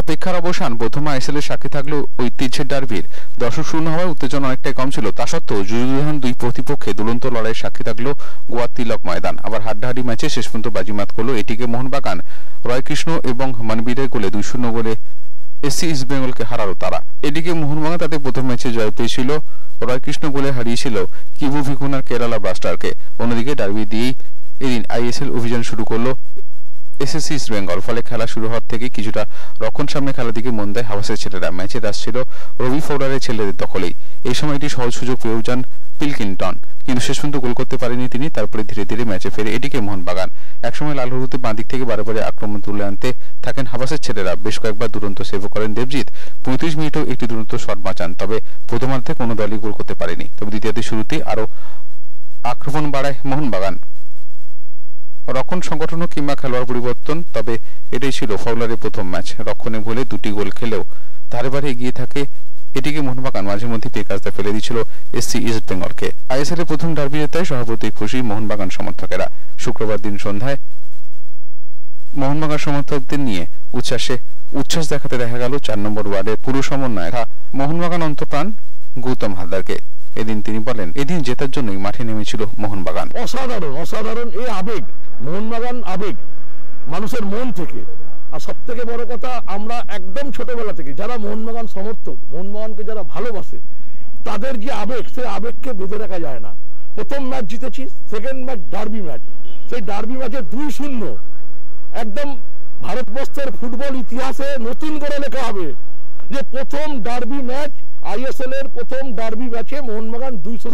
অপেক্ষার অবসান প্রথম আইএসএলের সাক্ষী থাকলেও ঐতিহ্যের ডার্বির দর্শক শূন্য হওয়ায় উত্তেজনা অনেকটাই কম ছিল। তা সত্ত্বেও যুযুধান দুই প্রতিপক্ষে দুরন্ত লড়াইয়ের সাক্ষী থাকলো গোয়ার তিলক ময়দান। আবার হাড্ডাহাড্ডি ম্যাচে শেষ পর্যন্ত বাজিমাত করলো এটিকে মোহনবাগান। রয়কৃষ্ণ এবং মনবীরের গোলে 2-0 গোলে এসসি ইস্ট বেঙ্গলকে হারালো তারা। এদিকে মোহনবাগান তাদের প্রথম ম্যাচে জয় পেয়েছিল, রয়কৃষ্ণ গোলে হারিয়েছিল কিবু ভিকুনার কেরালা ব্লাস্টারকে। অন্যদিকে ডার্বি দিয়েই এদিন আইএসএল অভিযান শুরু করলো এসএসসি ইস্ট বেঙ্গল। ফলে খেলা শুরু হওয়ার থেকে কিছুটা রক্ষণ সামনে খেলার দিকে মন দেয় হাওয়াসের ছেলেরা। ম্যাচে রাশ ছিল রবি ফৌলারের ছেলেদের দখলেই। এই সময় একটি সহজ সুযোগ পেয়েও যান পিলকিংটন, কিন্তু শেষ পর্যন্ত গোল করতে পারেনি তিনি। তারপরে ধীরে ধীরে ম্যাচে ফেরে এদিকে মোহনবাগান। একসময় লাল হলুদে বাঁ দিক থেকে বারে বারে আক্রমণ তুলে আনতে থাকেন হাওয়াসের ছেলেরা। বেশ কয়েকবার দুরন্ত সেভও করেন দেবজিৎ। 35 মিনিটেও একটি দুরন্ত শট বাঁচান, তবে প্রথমার্ধে কোনো দলই গোল করতে পারেনি। তবে দ্বিতীয়ার্ধের শুরুতেই আরো আক্রমণ বাড়ায় মোহনবাগান। রক্ষণ সংগঠন কিংবা খেলোয়াড় পরিবর্তন, তবে এটাই ছিল ফাউলারের প্রথম ম্যাচ। রক্ষণে ভুলে 2টি গোল খেলেও ধারে বারে এগিয়ে থাকে এটিকে মোহনবাগান। মাঝে মধ্যে পেকাজটা ফেলে দিয়েছিল এসসি ইস্ট বেঙ্গলকে। আইএসএল এর প্রথম ডার্বি জেতায় সভাপতি খুশি মোহনবাগান সমর্থকেরা। শুক্রবার দিন সন্ধ্যায় মোহনবাগান সমর্থকদের নিয়ে উচ্ছ্বাস দেখাতে দেখা গেল 4 নম্বর ওয়ার্ডের পুরো সমন্বয়ক মোহনবাগান অন্তপ্রাণ গৌতম হালদারকে। এদিন তিনি বলেন, এদিন জেতার জন্যই মাঠে নেমেছিল মোহনবাগান। অসাধারণ এই আবেগ, মোহনবাগান আবেগ মানুষের মন থেকে। আর সব থেকে বড় কথা, আমরা একদম ছোটবেলা থেকে যারা মোহনবাগান সমর্থক, মোহনবাগানকে যারা ভালোবাসে, তাদের যে আবেগ, সেই আবেগকে বেঁধে রাখা যায় না। প্রথম ম্যাচ জিতেছি, সেকেন্ড ম্যাচ ডার্বি ম্যাচ, সেই ডার্বি ম্যাচে 2-0 একদম ভারতবর্ষের ফুটবল ইতিহাসে নতুন করে লেখা হবে যে প্রথম ডার্বি ম্যাচ, আইএসএল এর প্রথম ডার্বি ম্যাচে মোহনবাগান 2-0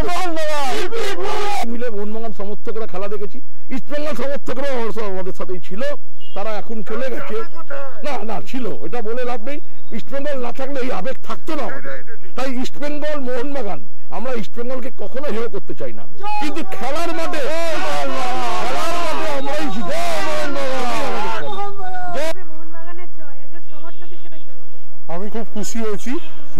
মিলে মোহনবাগান সমর্থকরা খেলা দেখেছি। ইস্টবেঙ্গল সমর্থকরাও আমাদের সাথেই ছিল, তারা এখন চলে গেছে। না ছিল, এটা বলে লাভ নেই। ইস্টবেঙ্গল না থাকলে এই আবেগ থাকতো না। তাই ইস্টবেঙ্গল মোহনবাগান, আমরা ইস্টবেঙ্গলকে কখনো হেয় করতে চাই না, কিন্তু খেলার মাঠে আমরাই জিতে। আমি খুব খুশি হয়েছি।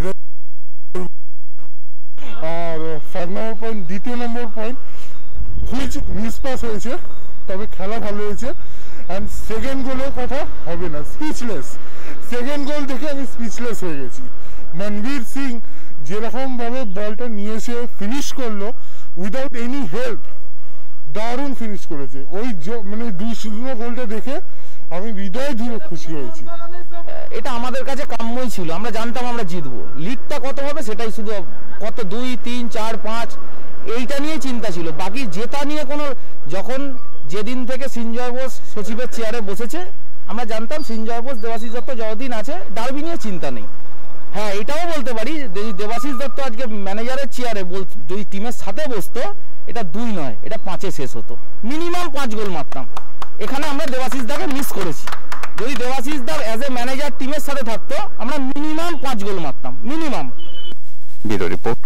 আর 1 number point, 2 number point which miss pass হয়েছে, তবে খেলা ভালো হয়েছে। অ্যান্ড সেকেন্ড গোলের কথা হবে না, স্পিচলেস। সেকেন্ড গোল দেখে আমি স্পিচলেস হয়ে গেছি। মনবীর সিং যেরকম ভাবে বলটা নিয়ে এসে ফিনিশ করলো উইদাউট এনি হেল্প, দারুণ ফিনিশ করেছে। ওই মানে 2-0 গোলটা দেখে আমি হৃদয় ধীরে খুশি হয়েছি। এটা আমাদের কাছে কাম্যই ছিল, আমরা জানতাম আমরা জিতবো। লিডটা কত হবে সেটাই শুধু, কত 2, 3, 4, 5 এইটা নিয়ে চিন্তা ছিল। বাকি জেতা নিয়ে কোনো, যখন যেদিন থেকে সিঞ্জয় বোস সচিবের চেয়ারে বসেছে, আমরা জানতাম সিঞ্জয় বোস, দেবাশিস দত্ত যতদিন আছে, ডার্বি নিয়ে চিন্তা নেই। হ্যাঁ, এটাও বলতে পারি যদি দেবাশিস দত্ত আজকে ম্যানেজারের চেয়ারে যদি টিমের সাথে বসতো, এটা 2 নয়, এটা 5-এ শেষ হতো। মিনিমাম 5 গোল মারতাম। এখানে আমরা দেবাশিস দাকে মিস করেছি। যদি Debashish da as a manager টিমের সাথে থাকতো, আমরা মিনিমাম 5 গোল মারতাম, মিনিমাম। Bureau report.